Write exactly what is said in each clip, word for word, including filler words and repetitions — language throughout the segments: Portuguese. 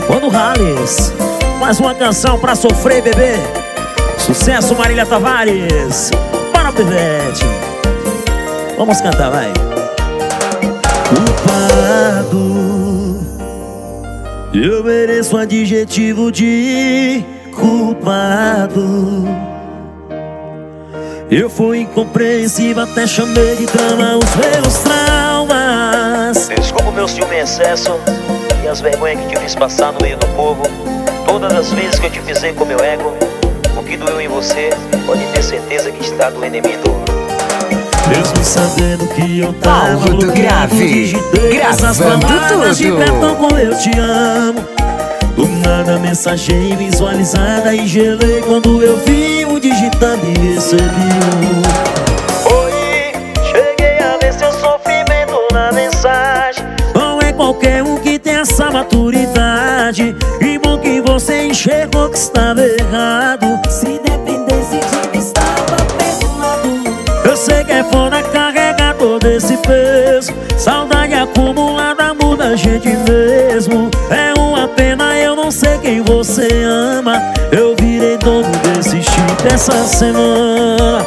Chupando Rales. Mais uma canção pra sofrer, bebê. Sucesso, Marília Tavares. Para o pivete. Vamos cantar, vai. Culpado, eu mereço um adjetivo de culpado. Eu fui incompreensível, até chamei de drama os meus traumas. Desculpa o meu ciúme em excesso e as vergonhas que te fiz passar no meio do povo. Todas as vezes que eu te pisei com meu ego, o que doeu em você, pode ter certeza que está doendo em mim dor. Mesmo sabendo que eu tava Paulo do Grave, digitei essas palavras de perdão com eu te amo. Do nada a mensagem visualizada e gelei quando eu vi o digitando e recebi um. Oi, cheguei a ver seu sofrimento na mensagem. Não é qualquer um que tem essa maturidade. E bom que você enxergou que estava errado. Se dependesse de mim estava perdoado. Eu sei que é foda carregar todo esse peso. Saudade acumulada muda a gente mesmo. É uma pena, eu não sei quem você ama. Eu virei dono desse chip essa semana.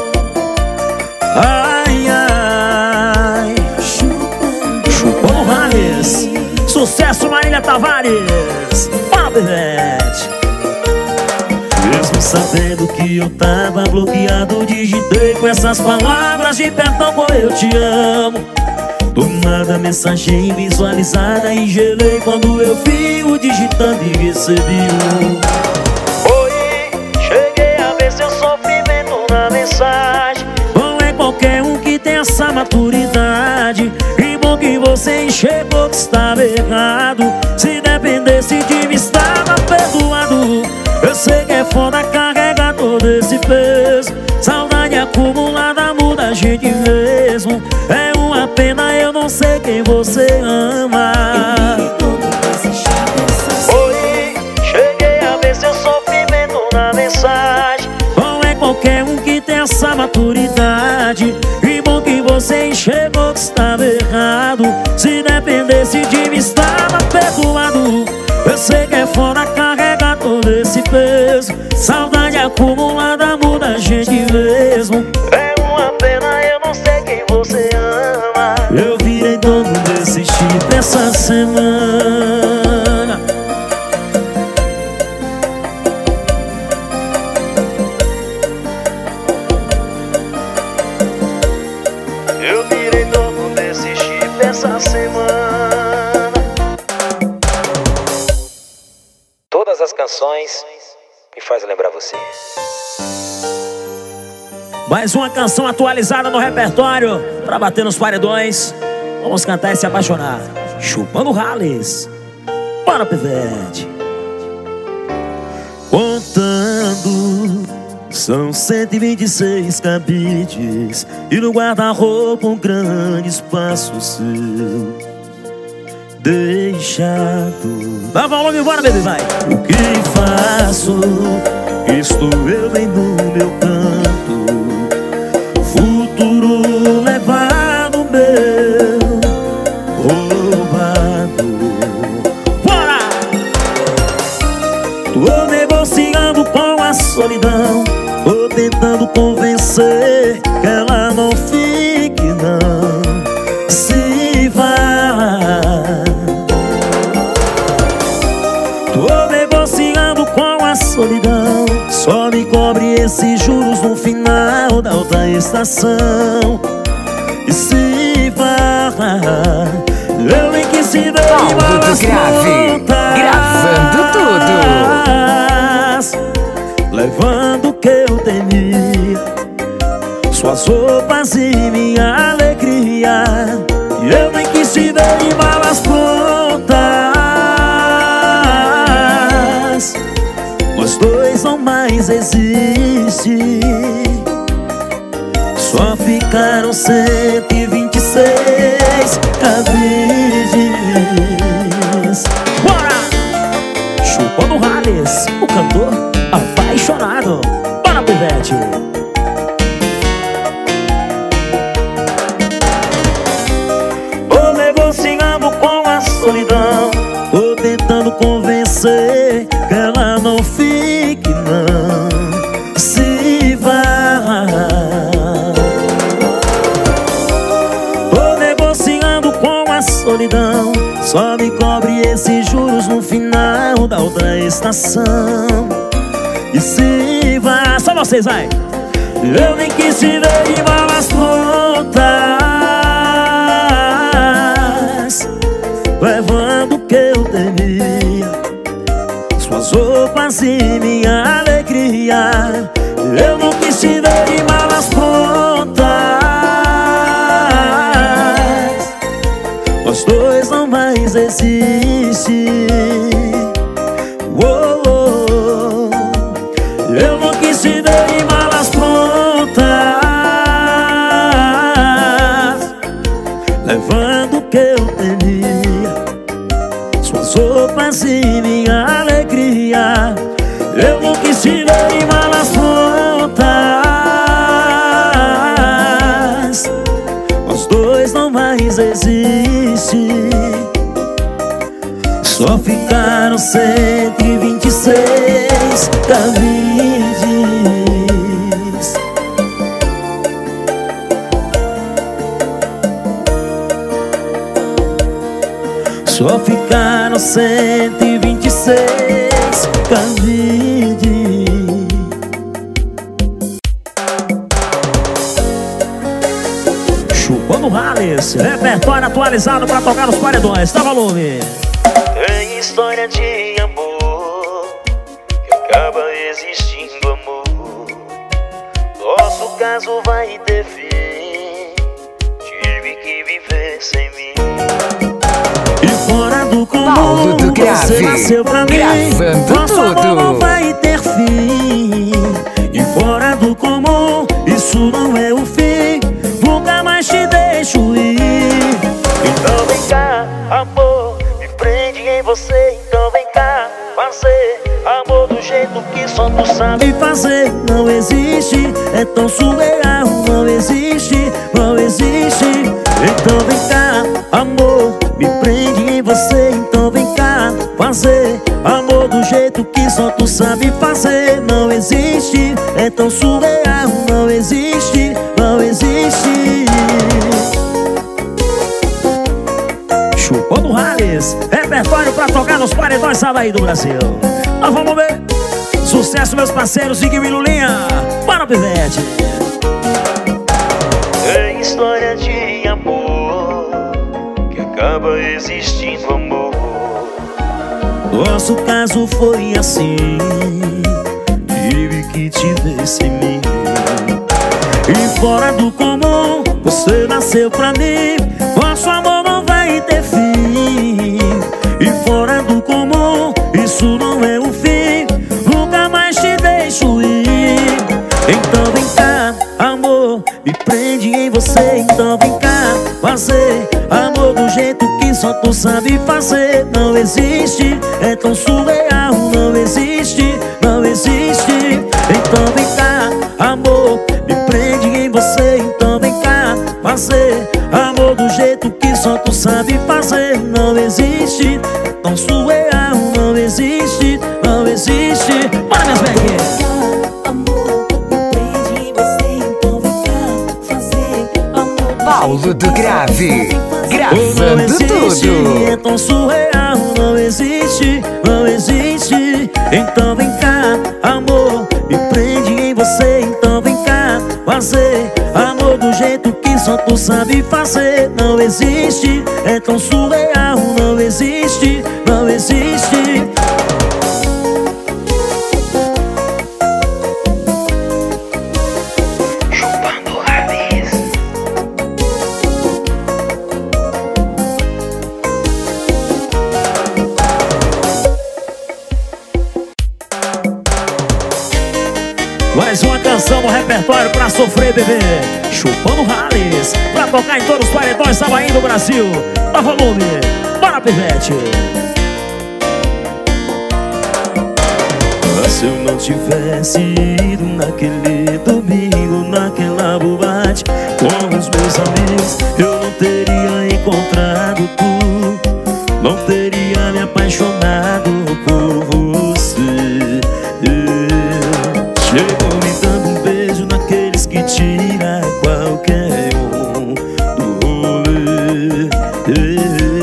Ai, ai. Chupando Rales. Sucesso, Marília Tavares. Para o pivete. Mesmo sabendo que eu tava bloqueado, digitei com essas palavras de perdão com eu te amo. Do nada a mensagem visualizada e gelei quando eu vi o digitando e recebi um. Oi, cheguei a ver seu sofrimento na mensagem. Não é qualquer um que tem essa maturidade. E bom que você enxergou que estava errado. Se dependesse de mim estava perdoado. Eu sei que é foda carregar todo esse peso. Saudade acumulada muda a gente mesmo. É uma pena, eu não sei quem você ama. Oi, cheguei a ver seu sofrimento na mensagem. Não é qualquer um que tem essa maturidade. E bom que você enxergou que estava errado. Se dependesse de mim estava perdoado. Eu sei que é foda carregar todo esse peso. Saudade acumulada muda a gente mesmo. É uma pena, eu não sei quem você ama. Eu virei dono desse chip essa semana. Eu virei dono desse chip essa semana. Todas as canções me fazem lembrar você. Mais uma canção atualizada no repertório pra bater nos paredões. Vamos cantar e se apaixonar. Chupando Rales. Para o pivete. Contando, são cento e vinte e seis cabides. E no guarda-roupa um grande espaço seu deixado. Dá volume, bora, bebê, vai. O que faço? Estou eu bem no meu canto. Futuro levado meu, roubado. Bora! Tô negociando com a solidão. Tô tentando convencer que ela não fique, não. Se vá. Tô negociando com a solidão. Só me cobre esses juros no final da outra estação. E se vá, eu nem quis se ver. Paulo do Grave, gravando tudo, levando o que eu temia, suas roupas e minha alegria. E eu nem quis te ver em malas prontas. Nós dois não mais existe. Só ficaram cento e vinte e seis cabides. Bora! Chupando Rales, o cantor apaixonado. Bora, pivete! Tô negociando com a solidão. Tô tentando convencer solidão só me cobre esses juros no final da outra estação. E se vai, só vocês, vai. Eu nem quis te ver em malas prontas, levando o que eu temia, suas roupas e minha alegria. Eu não quis te ver em malas prontas, nós dois não mais existem. Oh, oh. Eu não quis te ver em malas prontas, levando o que eu temia, suas roupas e minha alegria. Eu não quis te ver em malas prontas, nós dois não mais existem. Só ficaram cento e vinte e seis cabides. Só ficaram cento e vinte e seis cabides. Chupando Rales, repertório atualizado pra tocar nos paredões. Dá volume. Tem história de amor que acaba existindo amor. Nosso caso vai ter fim, tive que viver sem mim. E fora do comum, Paulo do Grave, você nasceu pra mim. gravando Nosso amor tudo. não vai ter fim. E fora do comum, isso não é o fim, nunca mais te deixo ir. Então vem cá, amor, me prende em você. Então vem cá, fazer amor do jeito que só tu sabe. E fazer não existe, é tão surreal. Não existe, não existe. Então vem cá, amor, me prende em você. Então vem cá, fazer amor do jeito que só tu sabe fazer. Não existe, é tão surreal. Não existe, não existe. Chupando Rales, repertório pra tocar nos paredões, sabe aí, do Brasil. Nós vamos ver. Sucesso, meus parceiros, Ziguinho e Lulinha. Bora, Pivete. Tem história de amor que acaba existindo amor. Nosso caso foi assim, tive que te ver sem mim. E fora do comum, você nasceu pra mim. Nosso amor não vai ter fim. E fora do comum, isso não é o fim, nunca mais te deixo ir. Então vem cá, amor, me prende em você. Então vem cá, fazer amor do jeito que só tu sabe fazer. Não existe, é tão surreal. Não existe, não existe. Então vem cá, amor, me prende em você. Então vem cá, fazer amor do jeito que só tu sabe fazer. Não existe, é tão surreal. Não existe, não existe. Bora, minhas bequinhas. Paulo do Grave, Não gravando existe, tudo. é tão surreal. Não existe, não existe. Então vem cá, amor, me prende em você. Então vem cá, fazer amor do jeito que só tu sabe fazer. Não existe, é tão surreal. Não existe, não existe. Chupando Rales. Mais uma canção no repertório pra sofrer, bebê. Chupando Rales, pra tocar em todos os paredões, sabe aí do Brasil. Dá volume, bora, Pivete. Se eu não tivesse ido naquele domingo, naquela boate com os meus amigos, eu não teria encontrado tu, não teria me apaixonado por você. Chegou me dando um beijo naqueles que tira qualquer um do rolê.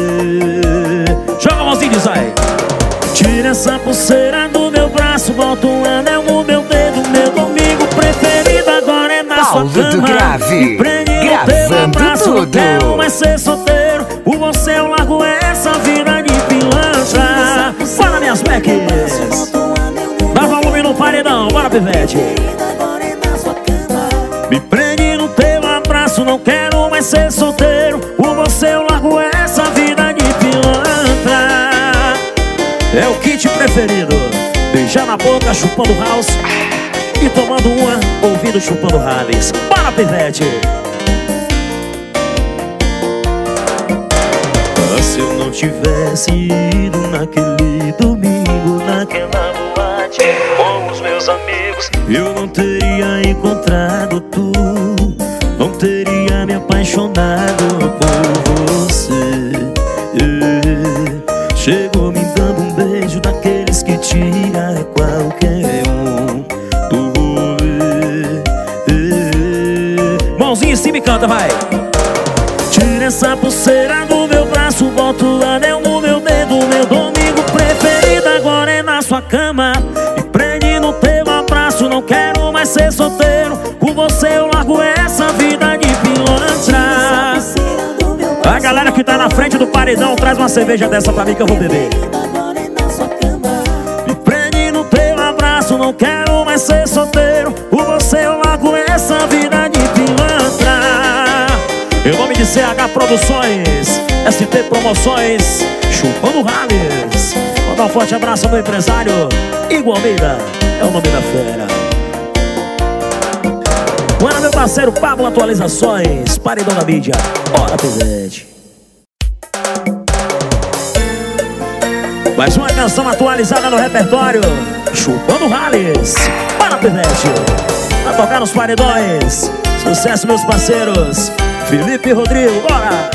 essa pulseira do meu braço, bota um anel no meu dedo. Meu domingo preferido agora é na Paulo sua do cama. Grave, Me prende no teu gravando abraço, não tudo. quero mais ser solteiro. Por você eu largo essa vida de pilantra. Fala, minhas Becks. Dá volume no paredão, bora, pivete. Me prende no teu abraço, não quero mais ser solteiro. Por você eu largo essa vida de pilantra. É o kit preferido. Beijar na boca, chupando house e tomando uma, ouvindo chupando Harleys. Bora, pivete. Ah, se eu não tivesse ido naquele domingo, naquela boate com os meus amigos, eu não teria encontrado tu, não teria me apaixonado por você. Yeah. Chegou me dando um beijo daqueles que tira qualquer um do rolê. Yeah. Mãozinha em cima e canta, vai. Tira essa pulseira do meu braço, bota o anel no meu dedo. Meu domingo preferido agora é na sua cama. Me prende no teu abraço, não quero mais ser solteiro. Com você eu largo essa vida de pilantra. A galera que tá na frente do paredão, traz uma cerveja dessa pra mim que eu vou beber. Me prende no teu abraço, não quero mais ser solteiro. Por você eu largo essa vida de pilantra. Em nome de C H Produções, S T Promoções, chupando Harleys. Mandar um forte abraço ao meu empresário Igor Almeida, é o nome da fera. Bora, meu parceiro Pablo Atualizações, paredão da mídia. Bora, pivete. Mais uma canção atualizada no repertório, chupando Harleys. Bora, pivete. Pra tocar nos paredões. Sucesso, meus parceiros Felipe e Rodrigo, bora!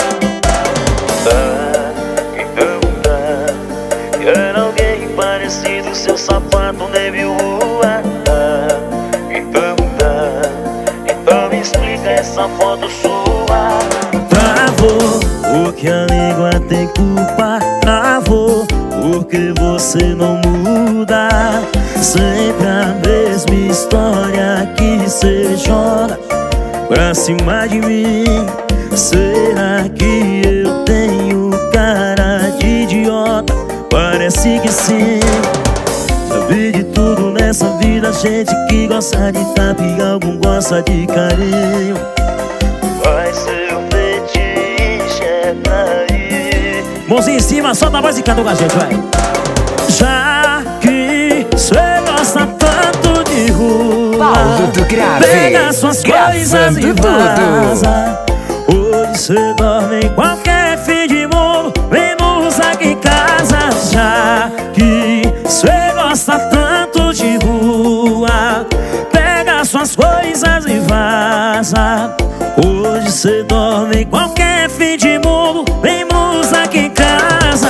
Ah, então tá. Quero alguém parecido, seu sapato deve voar. Ah, então tá. Então me explica essa foto sua. Travou, porque a língua tem culpa. Travou, porque você não muda. Sempre a mesma história que cê joga pra cima de mim. Será que eu tenho cara de idiota? Parece que sim. Sabe de tudo nessa vida, gente que gosta de tapa e algum gosta de carinho. Vai ser o fetiche, é trair. Mãozinha em cima, solta a voz e canta com a gente, vai. Já que cê gosta tanto de rua, Paulo do Grave, pega suas coisas e gravando vaza. Hoje cê dorme em qualquer fim de mundo, menos aqui em casa. Já que cê gosta tanto de rua, pega suas coisas e vaza. Hoje cê dorme em qualquer fim de mundo, menos aqui em casa.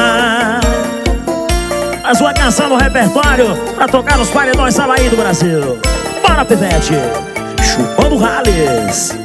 Mais uma canção no repertório pra tocar nos paredões Savaí do Brasil. Bora, pivete. Chupando Harleys.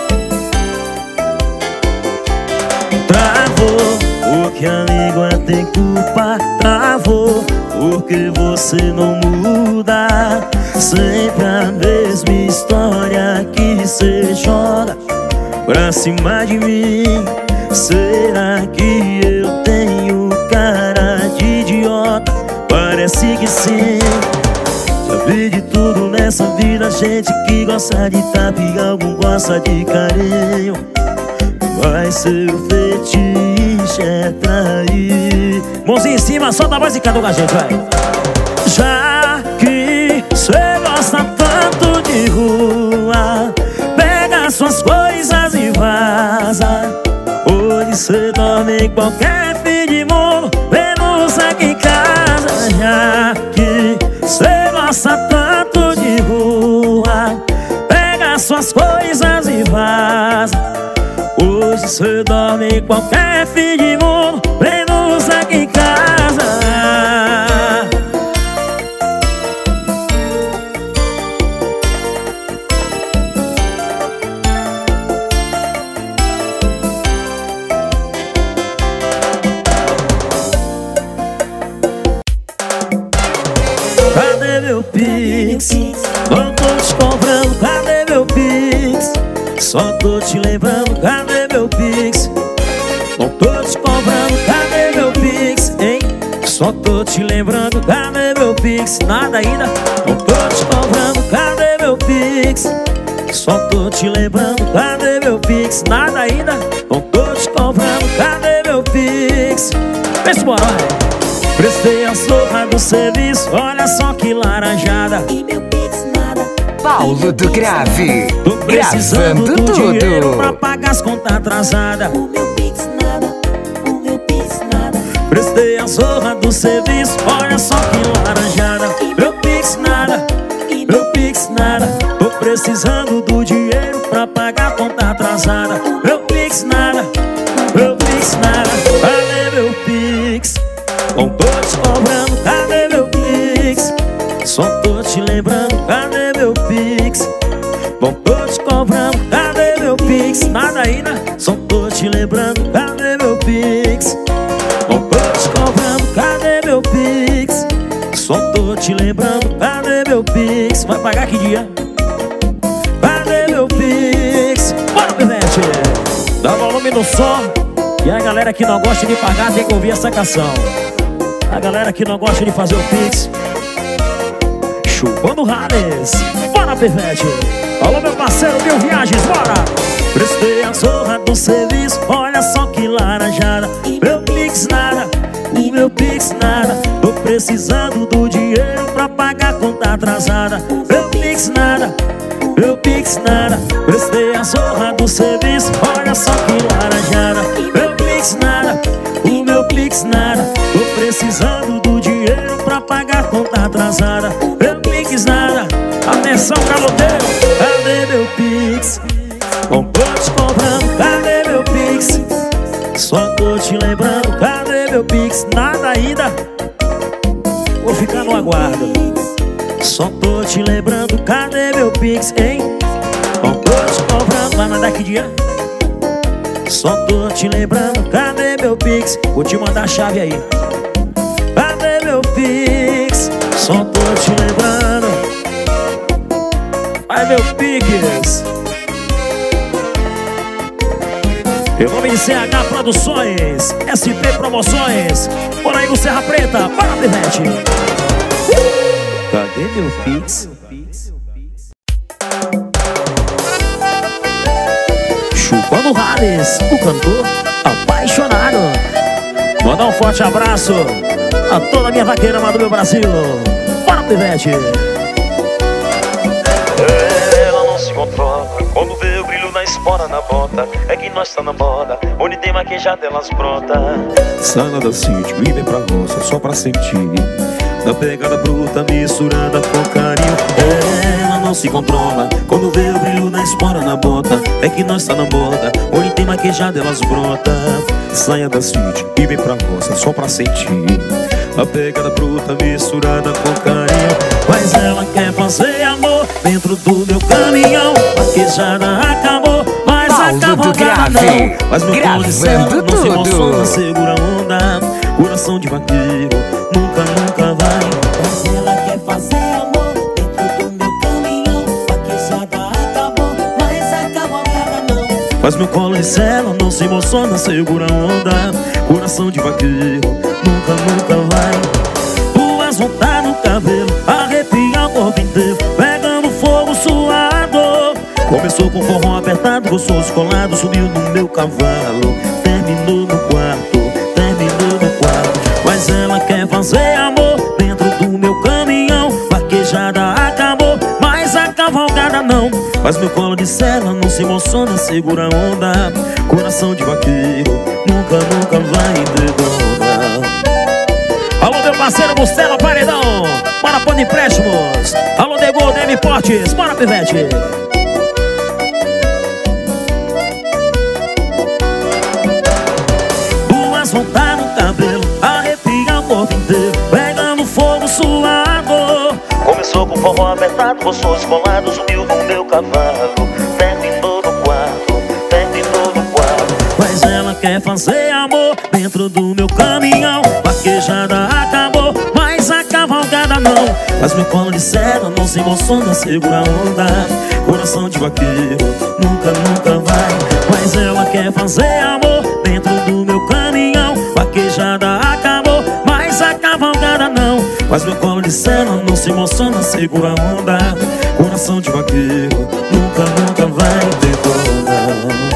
Travou, porque a língua tem culpa. Travou, porque você não muda. Sempre a mesma história que cê joga pra cima de mim. Será que eu tenho cara de idiota? Parece que sim. Sabe de tudo nessa vida, gente que gosta de tapa e algum gosta de carinho. Vai ser o fetiche, é trair. Mãozinha em cima, solta a voz e canta com a gente, vai. Já que cê gosta tanto de rua, pega suas coisas e vaza. Hoje cê dorme em qualquer fim de mundo, menos aqui em casa. Já que cê gosta tanto de rua, pega suas coisas e vaza. Hoje cê dorme em qualquer fim de mundo, menos aqui em casa. Só tô te lembrando, cadê meu Pix? Não tô te cobrando, cadê meu Pix, hein? Só tô te lembrando, cadê meu Pix? Nada ainda. Não tô te cobrando, cadê meu Pix? Só tô te lembrando, cadê meu Pix? Nada ainda. Não tô te cobrando, cadê meu Pix? Vem embora, vai. Prestei a zorra do serviço, olha só que laranjada. E meu Pix nada. Paulo do Grave, Tô precisando gravando do dinheiro pra tudo. pagar as contas atrasadas. O meu Pix nada. O meu Pix nada. Prestei a zorra do serviço, olha só que laranjada. Meu Pix nada, meu Pix nada. Tô precisando do dinheiro pra pagar a conta atrasada. Meu Pix nada, meu Pix nada. Cadê meu Pix? Não tô te cobrando, cadê meu Pix? Só tô te lembrando, cadê meu Pix? Não tô te cobrando, cadê meu Pix? Nada ainda, só tô te lembrando, cadê meu Pix? Não tô te cobrando, cadê meu Pix? Só tô te lembrando, cadê meu Pix? Vai pagar que dia? Cadê meu Pix? Bora, Pivete! Dá volume no som. E a galera que não gosta de pagar tem que ouvir essa canção. A galera que não gosta de fazer o Pix, chupando Hales. Bora, Pivete! Alô, meu parceiro Mil Viagens, bora! Prestei a zorra do serviço, olha só que laranjada. Meu Pix nada, o meu Pix nada. Tô precisando do dinheiro pra pagar a conta atrasada. Meu Pix nada, meu Pix nada. Prestei a zorra do serviço, olha só que laranjada. Meu Pix nada, o meu Pix nada. Tô precisando do dinheiro pra pagar a conta atrasada. Meu Pix nada. Atenção, caloteiro, cadê meu Pix? Não tô te cobrando, cadê meu Pix? Só tô te lembrando, cadê meu Pix? Nada ainda. Vou ficar no aguardo. Só tô te lembrando, cadê meu Pix, hein? Não tô te cobrando, vai mandar que dia? Só tô te lembrando, cadê meu Pix? Vou te mandar a chave aí. Cadê meu Pix? Só tô te lembrando. Vai, meu Pix. Em nome de C H Produções, S P Promoções. Bora aí no Serra Preta, para, Pivete. Cadê meu Pix? Chupando Hales, o cantor apaixonado. Mandar um forte abraço a toda a minha vaqueira do meu Brasil. Bora, Pivete. Ela não se controla quando vê o brilho na espora na bota. É que nós tá na moda, onde tem maquejada elas brota. Sana da sítio e vem pra roça só pra sentir da pegada bruta misturada com carinho. Ela não se controla quando vê o brilho na espora na bota. É que nós tá na moda, onde tem maquejada elas brota. Saia da sítio e vem pra roça só pra sentir a pegada bruta misturada com carinho. Mas ela quer fazer amor dentro do meu caminhão. Vaquejada acabou, mas Paulo a cavalgada do Grave, não. Mas meu colo de cela gravando não se emociona, tudo. segura a onda. Coração de vaqueiro nunca, nunca vai. Mas ela quer fazer amor dentro do meu caminhão. Vaquejada acabou, mas a cavalgada não. Mas meu colo de cela não se emociona, segura a onda. Coração de vaqueiro nunca, nunca vai. Tuas voltar no cabelo, arrepia o corpo inteiro, pegando fogo suado. Começou com forró apertado, gostoso colado, subiu no meu cavalo, terminou no quarto, terminou no quarto. Mas ela quer fazer amor dentro do meu caminhão. Vaquejada acabou, mas a cavalgada não. Mas meu colo de cela não se emociona, segura a onda. Coração de vaqueiro nunca, nunca vai ter dona. Alô, meu parceiro Bustela Paredão, bora Pano Empréstimos. Alô, Degol, Demi Portes, bora, Pivete. Duas voltar no cabelo, arrepia o corpo inteiro, pegando fogo suado. Começou com forró apertado, gostoso colado, subiu no meu cavalo, terminou no quarto, terminou no quarto. Mas ela quer fazer amor dentro do meu caminhão. Vaquejada acabou, mas a cavalgada não. Mas meu colo de seda não se emociona, segura a onda. Coração de vaqueiro nunca, nunca vai. Mas ela quer fazer amor dentro do meu caminhão. Vaquejada acabou, mas a cavalgada não. Mas meu colo de seda não se emociona, segura a onda. Coração de vaqueiro nunca, nunca vai detonar.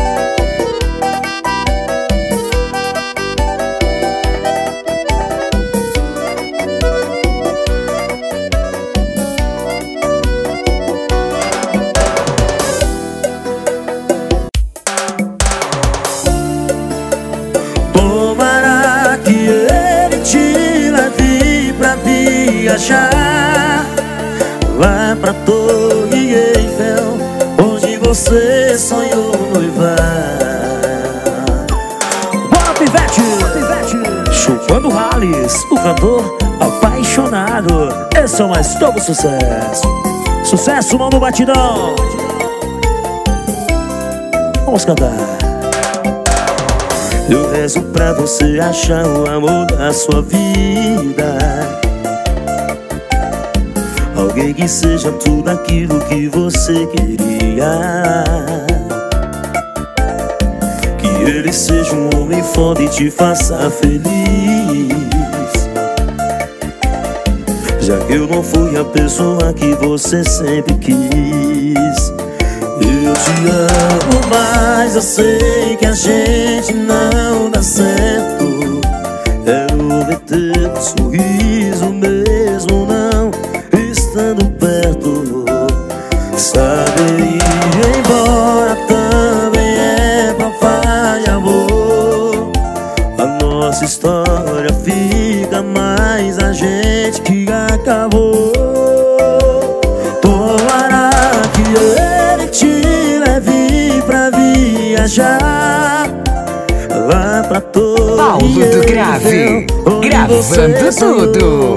Viajar lá pra Torre Eiffel, onde você sonhou noivar. Bora, Pivete! Chupando Rales, o cantor apaixonado. Esse é o mais novo sucesso. Sucesso, mão no batidão. Vamos cantar. Eu rezo pra você achar o amor da sua vida. Alguém que seja tudo aquilo que você queria. Que ele seja um homem foda e te faça feliz. Já que eu não fui a pessoa que você sempre quis. Eu te amo, mas eu sei que a gente não dá certo. Quero ver teu sorriso mesmo não estando perto. Saber ir embora também é prova de amor. A nossa história fica mais a gente que acabou. Tomara que ele te leve pra viajar lá pra Torre Paulo do Grave, gravando tudo.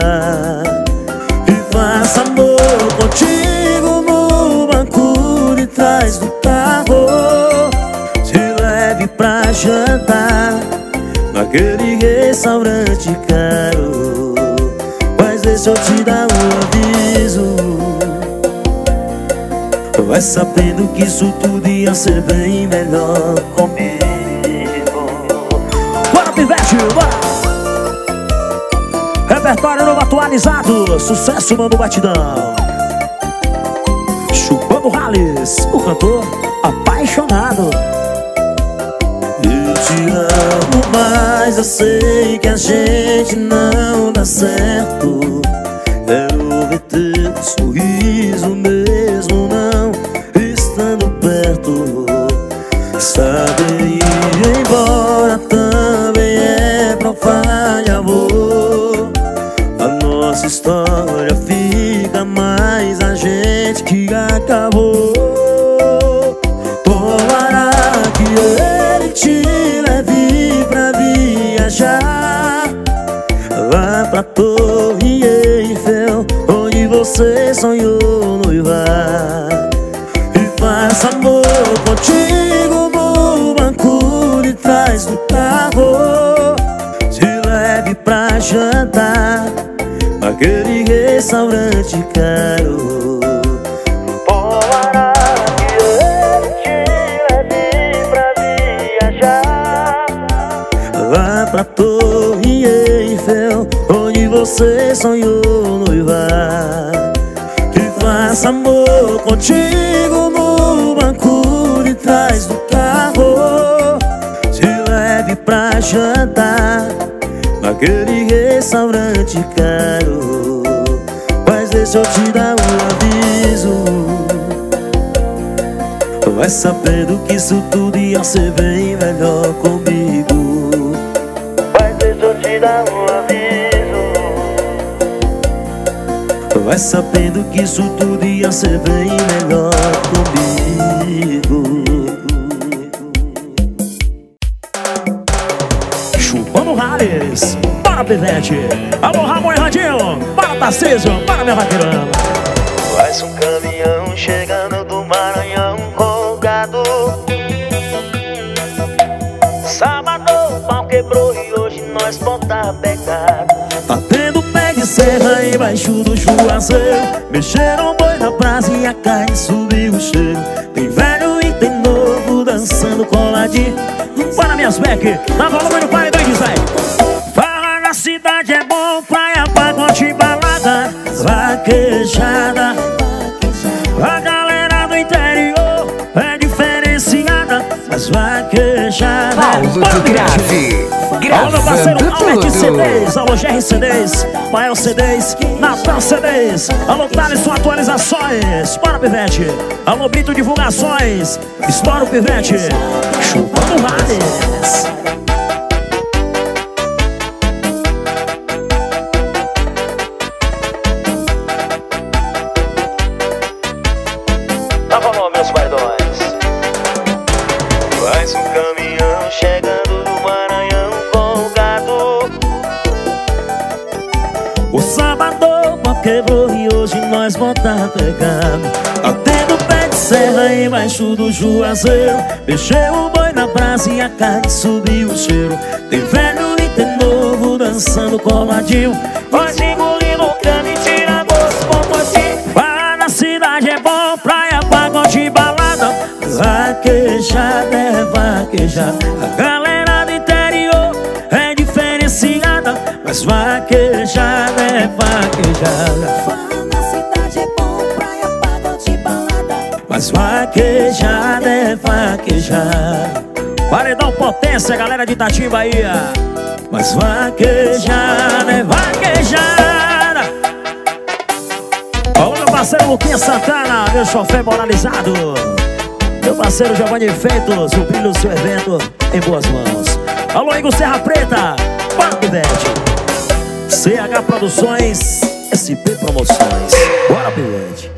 Faça amor contigo no banco de trás do carro. Te leve pra jantar naquele restaurante caro. Mas deixa eu te dar um aviso. Vai sabendo que isso tudo ia ser bem melhor comigo. Bora, Pivete, bora! Repertório novo atualizado, sucesso, mano, batidão. Chupando Rales, o cantor apaixonado. Eu te amo, mas eu sei que a gente não dá certo. Quero ver teu sorriso mesmo não estando perto. Saber ir embora também é prova de amor. A nossa história fica mais a gente que acabou. Tomara que ele te leve pra viajar lá pra Torre Eiffel, onde você sonhou noivar. E faça amor contigo no banco de trás do carro. Te leve pra jantar naquele restaurante caro. Tomara que ele te leve pra viajar lá pra Torre Eiffel, onde você sonhou noivar. Que faça amor contigo no banco de trás do carro. Te leve pra jantar naquele restaurante caro. Mas deixa eu te dar um aviso. Vai sabendo que isso tudo ia ser bem melhor comigo. Mas deixa eu te dar um aviso. Vai sabendo que isso tudo ia ser bem melhor comigo. Chupando Rales, para Pivete. Alô, Ramon e Radinho, para Tarcísio, para minha vaqueirana. Mais um caminhão chegando do Maranhão folgado. Sábado o pau quebrou e hoje nós bota pegado. Tá tendo pegue serra, embaixo do juazeiro. Mexeram boi na praça e a carne subiu o cheiro. Tem velho e tem novo dançando coladinho. Para minhas back, dá volume no paredão e diz aí. Farra na cidade é bom, praia, pagode, balada, vaquejada. A galera do interior é diferenciada, mas vaquejada. Paulo do Grave, Alô, meu parceiro gravando Albert C tudo. Ds, alô G R C Ds, Mael C Ds, Natal C Ds, alô Thaleson Atualizações, bora Pivete, alô Brito Divulgações, estoura o Pivete, chupando Rades. Dá valor, meus paredões. Mais um caminhão chegando do Maranhão com o gado. O sábado quebrou e hoje nós volta pegando. Atendo pé de serra embaixo do juazeiro. Mexeu o boi na brasa e a carne subiu o cheiro. Tem velho e tem novo dançando coladinho. Pode engolir no cano e tira gosto com potinho. Para na cidade é bom, praia, pagode, balada, vaquejada é vaquejada. A galera do interior é diferenciada, mas vaquejada é vaquejada. Farra na cidade é bom, praia, pagode, balada. Mas vaquejada é vaquejada. Paredão Potência, galera de Itatim, Bahia. Mas vaquejada é vaquejada. Alô, meu parceiro Luquinha Santana, meu chofer moralizado. Meu parceiro Giovanni Feitos, o brilho do seu evento em boas mãos. Alô, Igor Serra Preta, bora Pivete. C H Produções, S P Promoções, bora Pivete.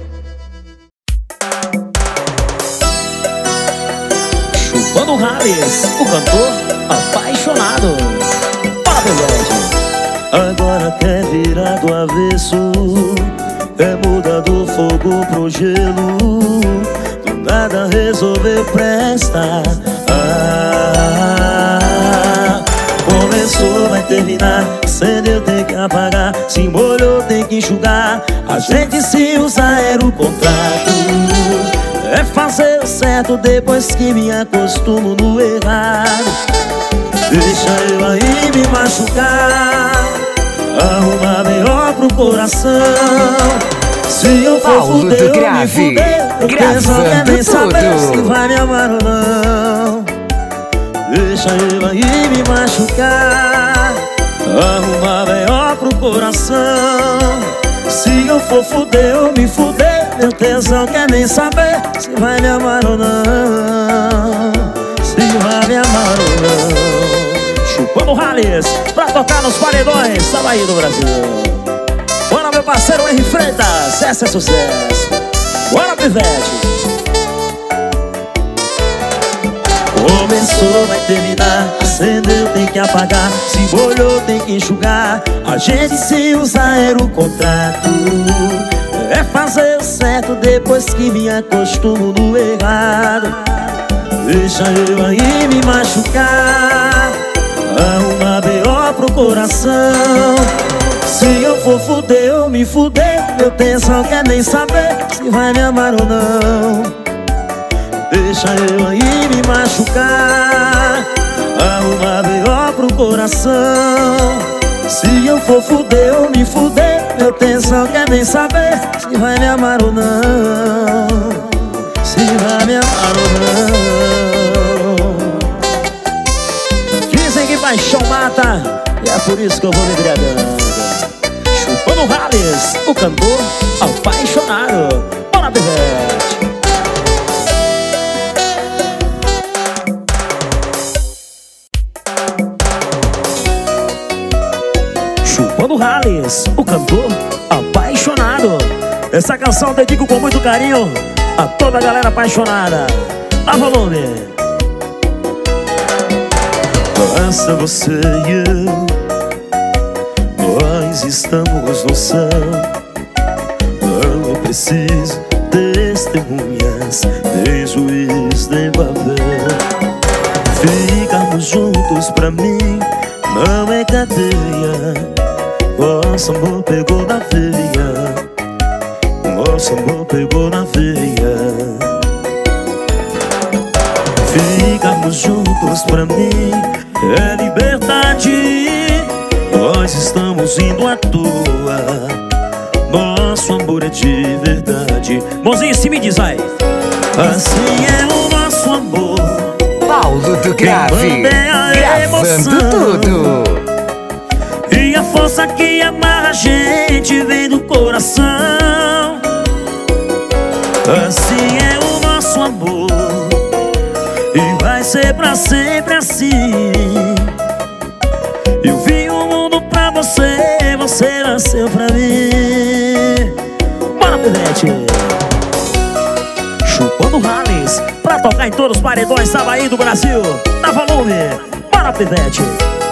Chupando Rales, o cantor apaixonado. Bora Pivete. Agora quer virar do avesso, é mudar do fogo pro gelo. Do nada resolveu prestar. Ah, começou, vai terminar. Acendeu, tem que apagar. Se molhou, tem que enxugar. A gente se usa, era o contrato. É fazer o certo depois que me acostumo no errado. Deixa eu aí me machucar, arrumar melhor pro coração. Se eu for Paulo do fuder, eu me Grave, fuder. Eu quero só quer nem gravando saber se tudo. vai me amar ou não. Deixa eu aí me machucar, arrumar melhor pro coração. Se eu for fuder, eu me fuder. Meu tesão quer nem saber se vai me amar ou não. Se vai me amar ou não. Chupando Rales, pra tocar nos paredões da Bahia do Brasil. Bora, meu parceiro Henry Freitas, essa é sucesso. Bora, Pivete. Começou, vai terminar. Acendeu, tem que apagar. Se molhou, tem que enxugar. A gente se usa, era o contrato. É fazer o certo depois que me acostumo no errado. Deixa eu aí me machucar, arrumar B O pro coração. Se eu for fuder, eu me fuder. Meu tesão quer nem saber se vai me amar ou não. Deixa eu aí me machucar, arrumar B O pro coração. Se eu for fuder, eu me fuder. Meu tesão quer nem saber se vai me amar ou não. Se vai me amar ou não. Dizem que paixão mata, e é por isso que eu vou me embriagando. Chupando Rales, o cantor apaixonado. Bora, Pivete. Chupando Rales, o cantor apaixonado. Essa canção eu dedico com muito carinho a toda a galera apaixonada. Dá volume. Basta você e eu, nós estamos no céu. Não é preciso testemunhas, nem juiz, nem papel. Ficarmos juntos pra mim não é cadeia. Nosso amor pegou na veia, nosso amor pegou na veia. Ficarmos juntos pra mim é liberdade. Nós estamos indo à toa, nosso amor é de verdade. Mãozinha em cima e diz aí. Assim é o nosso amor. Paulo do Grave, gravando tudo. E a força que amarra a gente vem do coração. Assim é o nosso amor e vai ser pra sempre assim. Eu vi o mundo pra você, você nasceu pra mim. Bora, Pivete! Chupando Rales pra tocar em todos os paredões da Bahia do Brasil. Dá volume! Bora, Pivete!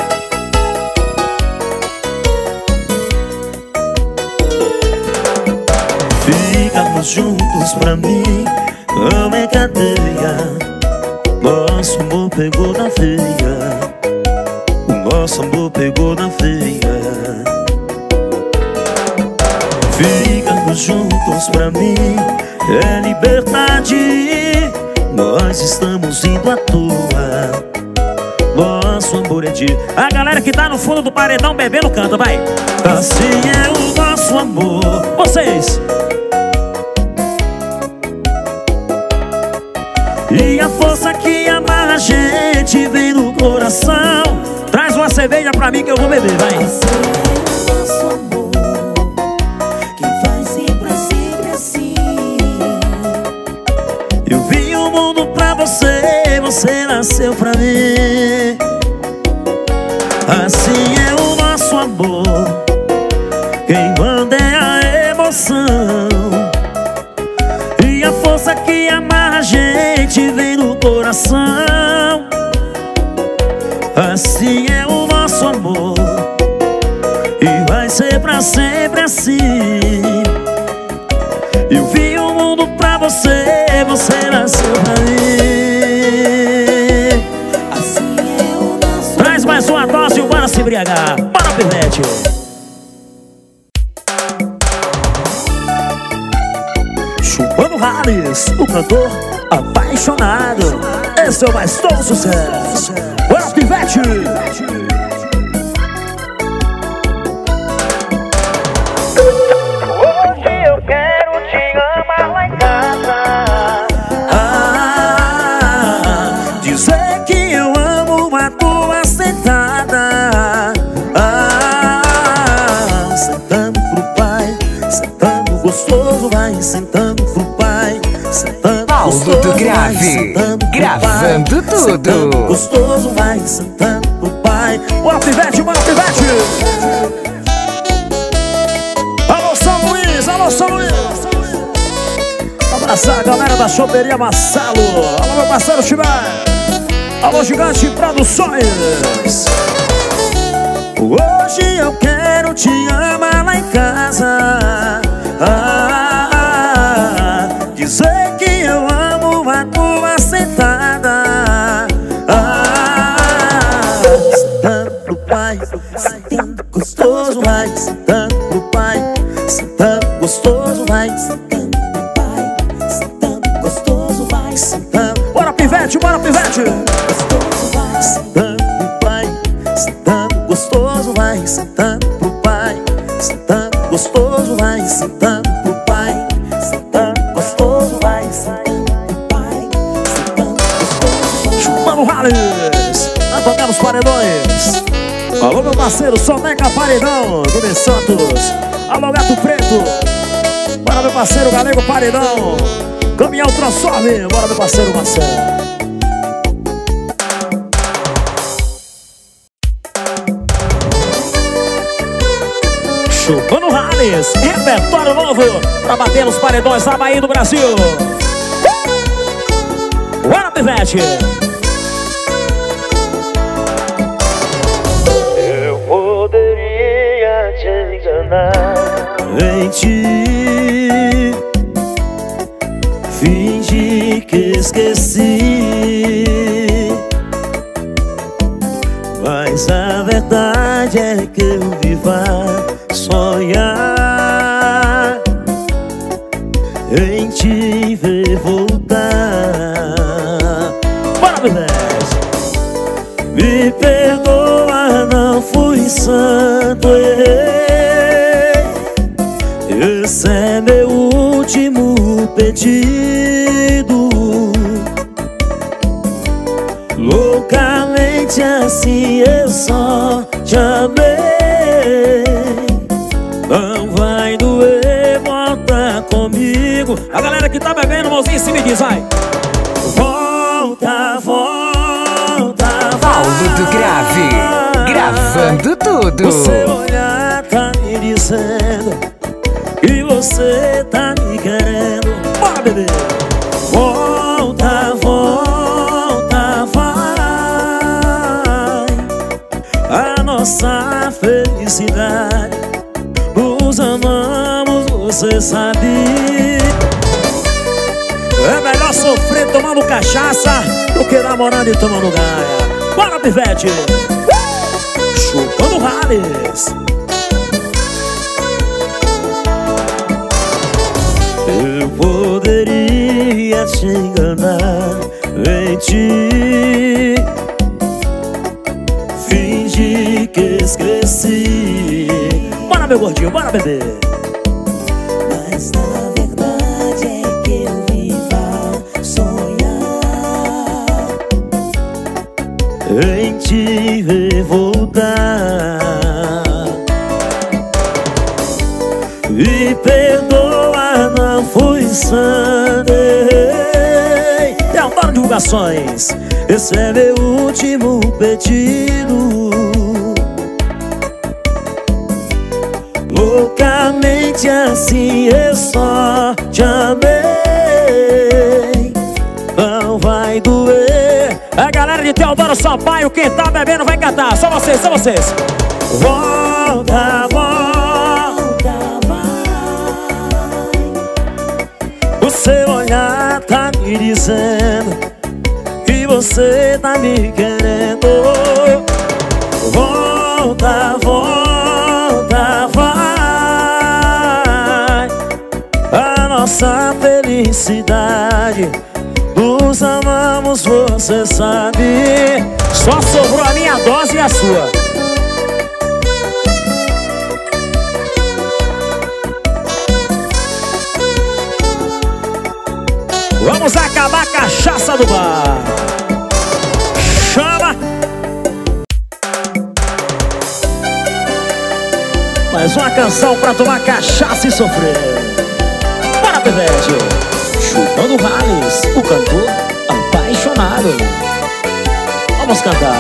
Ficamos juntos pra mim, não é cadeia. Nosso amor pegou na veia, o nosso amor pegou na veia. Ficamos juntos pra mim é liberdade. Nós estamos indo à toa, nosso amor é de... A galera que tá no fundo do paredão bebendo canta, vai. Assim é o nosso amor. Vocês. E a força que amarra a gente vem do coração. Traz uma cerveja pra mim que eu vou beber, vai. Assim é o nosso amor, que vai sempre, sempre assim. Eu vim o mundo pra você, você nasceu pra mim. Assim é o nosso amor, quem manda é a emoção. E a força que amarra a gente vem do coração. Assim é o nosso amor e vai ser pra sempre assim. Eu vi o mundo pra você, você nasceu pra mim. Assim é o nosso Traz mais uma dose e bora se embriagar. Bora, Pivete! Chupando Rales, o cantor apaixonado. Esse é o mais todo sucesso. Bora, Pivete! Hoje eu quero te amar lá em casa. Ah, dizer que eu amo uma tua sentada. Ah, sentando pro pai, sentando gostoso, vai sentando pro pai, sentando Paulo gostoso, do vai Grave, sentando pro gravando pai, sentando tudo. gostoso, vai sentando pro pai. Bora, Pivete, bora, Pivete! Alô, São Luís, alô, São Luís! Abraçar a galera da choperia Marcelo. Alô, meu parceiro Chibé. Alô, Gigante Produções. Hoje eu quero te amar lá em casa. Ah, dizer que eu amo a tua sentada. Ah, sentando pro pai, sentando gostoso, vai sentando pro pai, sentando gostoso, vai sentando pro pai, sentando gostoso, vai sentando. Bora, Pivete, bora, Pivete! Gostoso, vai sentando pro pai, sentando gostoso, vai sentando pro pai, sentando gostoso, vai sentando pro pai, sentando gostoso, vai sentando pro pai, sentando gostoso. Chupando Rales, nós tocamos paredões. Alô, meu parceiro Soneca Paredão, do De Santos. Alô, Gato Preto. Bora, meu parceiro Galego Paredão. Caminhão Transforme. Bora, meu parceiro Marcelo. Chupando Rales, repertório novo pra bater nos paredões da Bahia do Brasil. Bora, Pivete! Eu poderia te enganar, Em ti fingi que esqueci, mas Mas a verdade é que eu vivo a sonhar em te ver voltar. Bora, bebês! Me perdoa, não fui santo, errei. Esse é meu último pedido. Loucamente assim eu só te amei. Não vai doer, volta comigo. A galera que tá bebendo, mãozinha em cima e diz, vai. Volta, volta, Paulo do Grave, gravando tudo. O seu olhar tá me dizendo que você tá me querendo. Bora, bebê. Volta, volta, vai. A nossa felicidade, nos amamos, você sabe. É melhor sofrer tomando cachaça do que namorando e tomando gaia. Bora, pivete! Chupando rales. Eu poderia te enganar, mentir, fingir que esqueci. Bora, meu gordinho, bora, bebê. Mas na verdade é que eu vivo a sonhar em te ver voltar. Me perdoa, não fui santo, errei. E adoro divulgações. Esse é meu último pedido. Loucamente assim eu só te amei. Não vai doer. A galera de Teodoro Sampaio, quem tá bebendo vai cantar. Só vocês, só vocês. Volta, volta, vai. O seu olhar tá me dizendo que você tá me querendo. Volta, volta, vai. A nossa felicidade, nos amamos, você sabe. Só sobrou a minha dose e a sua. Vamos acabar a cachaça do bar. Chama. Mais uma canção pra tomar cachaça e sofrer. Bora, pivete. Chupando rales, o cantor apaixonado. Vamos cantar.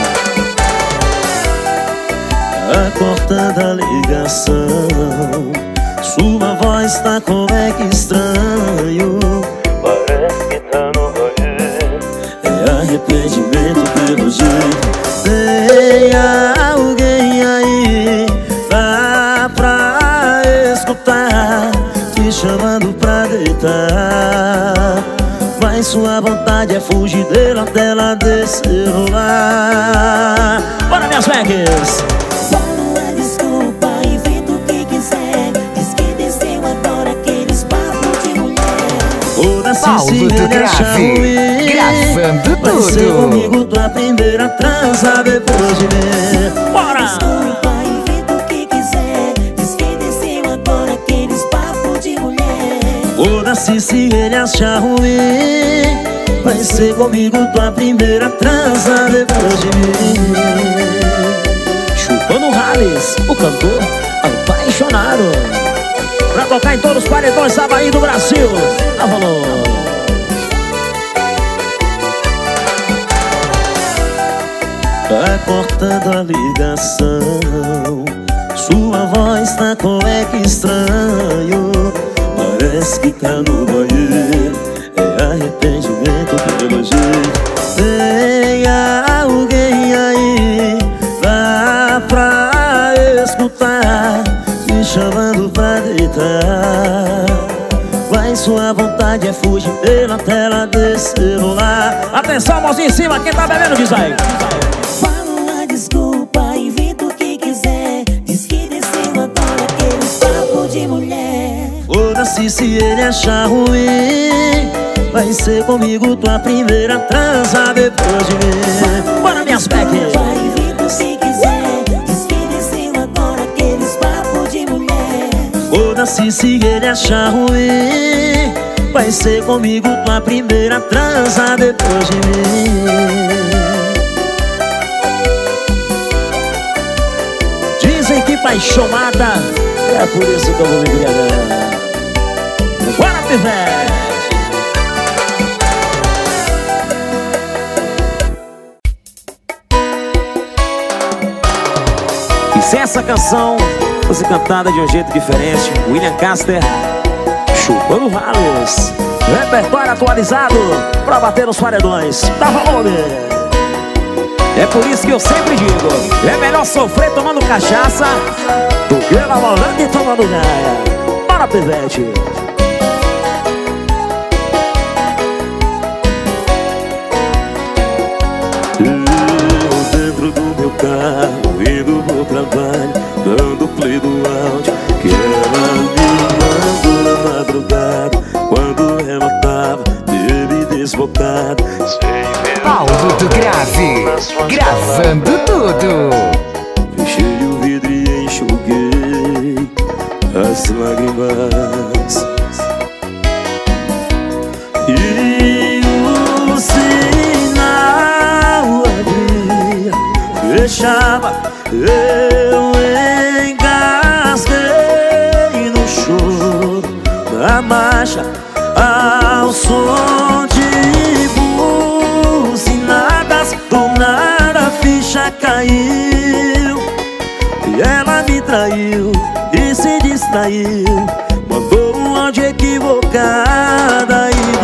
Cortando a ligação, sua voz tá como é que estranho. Parece que tá no rolê. É arrependimento pelo jeito. Tem alguém aí, dá pra escutar, te chamando pra deitar. Mas sua vontade é fugir dela até lá desse celular. Bora, minhas vegas! Fala a desculpa, inventa o que quiser. Diz que desceu agora aqueles papos de mulher. Paulo do Grave, gravando vai ser tudo. comigo tu aprender a transar depois de ver. Bora! Desculpa, inventa o que quiser. Diz que desceu agora aqueles papos de mulher. Foda-se se ele achar ruim, vai ser comigo tua primeira transa depois de mim. Chupando rales, o cantor apaixonado. Pra tocar em todos os paredões Havaí do Brasil. Avalon. Tá cortando a ligação, sua voz tá com eco estranho. Parece que tá no banheiro, é arrependimento pelo jeito. Tem alguém aí, dá pra escutar, te chamando pra deitar. Mas sua vontade é fugir pela tela desse celular. Atenção, mãozinha em cima, quem tá bebendo diz aí. Fala a desculpa, Foda-se se ele achar ruim, vai ser comigo tua primeira transa depois de mim. Bora, minhas back. Vai vir se quiser, diz que desceu agora aqueles papos de mulher. Foda-se se ele achar ruim, vai ser comigo tua primeira transa depois de mim. Dizem que paixão mata, é por isso que eu vou me embriagar. Bora, pivete! E se essa canção fosse cantada de um jeito diferente, William Casper, Chupando Rales, repertório atualizado pra bater nos paredões. Dá volume! É por isso que eu sempre digo, é melhor sofrer tomando cachaça do que namorando e tomando gaia. Bora, pivete! Eu dentro do meu carro, indo pro trabalho, dando play do áudio que ela me mandou na madrugada, quando ela tava bebida e desbocada. Paulo do Grave, gravando tudo. Fechei o vidro e enxuguei as lágrimas, e o sinal abria, fechava, eu engasguei no choro da marcha ao som de buzinadas. Do nada a ficha caiu e ela me traiu e se distraiu, mandou um áudio equivocada e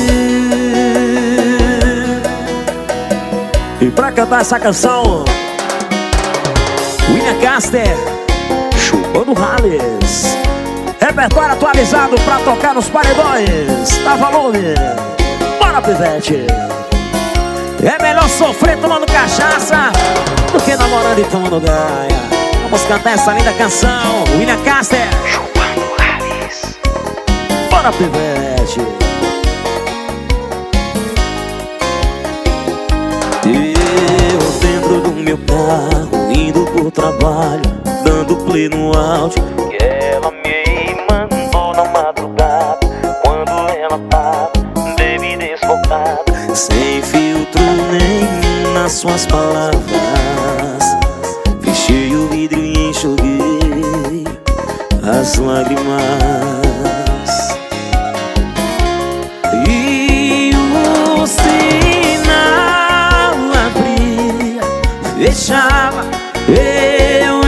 dormiu. E pra cantar essa canção, William Casper, Chupando Rales, repertório atualizado pra tocar nos paredões. Dá volume! Bora, pivete! É melhor sofrer tomando cachaça do que namorando e tomando gaia. Vamos cantar essa linda canção, William Casper, Chupando Rales. Bora, pivete! Eu dentro do meu carro, indo pro trabalho, dando play no áudio Que ela me mandou na madrugada, quando ela tava bebida e desfocada, sem filtro nem nas suas palavras. Fechei o vidro e enxuguei as lágrimas, e o sinal abria, fechava, eu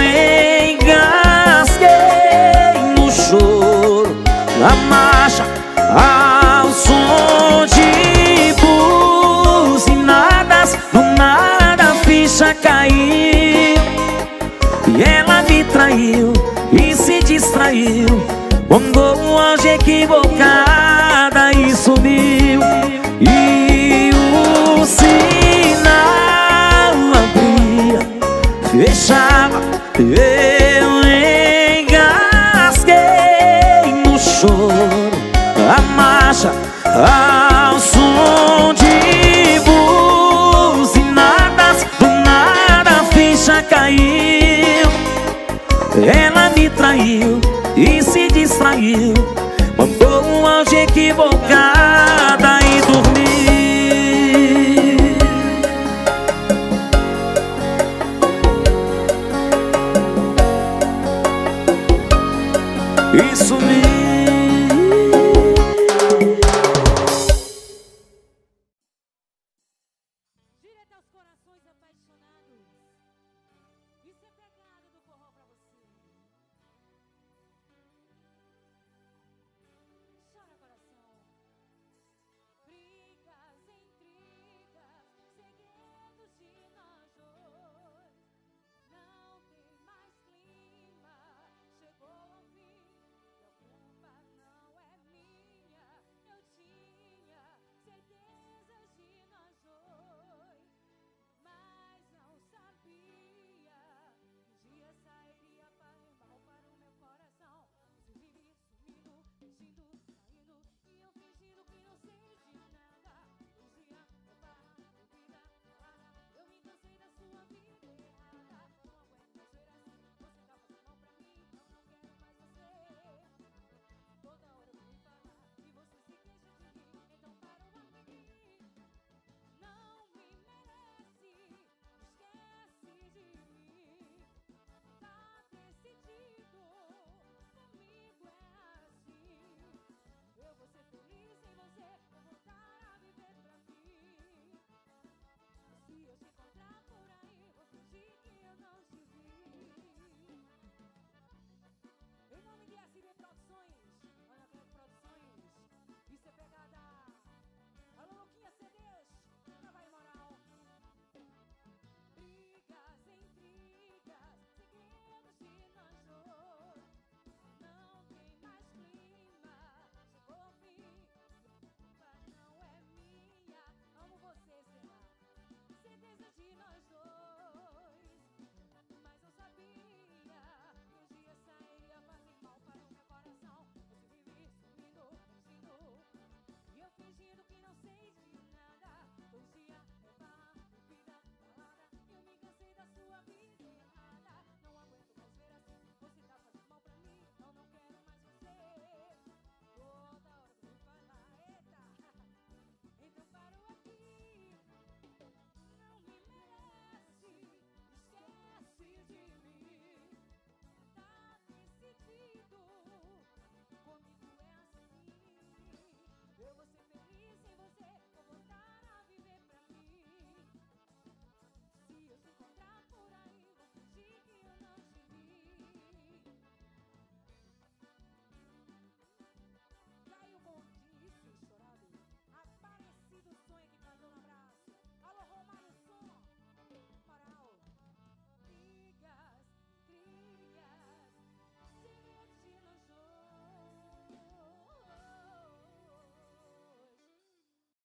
engasguei no choro da marcha ao som de buzinadas. Do nada a ficha caiu e ela me traiu e se distraiu, mandou um áudio equivocada e sumiu. E o sinal abria, fechava, eu engasguei no choro a marcha ao som de buzinadas. Do nada a ficha caiu, ela me traiu e se distraiu, mandou um áudio equivocado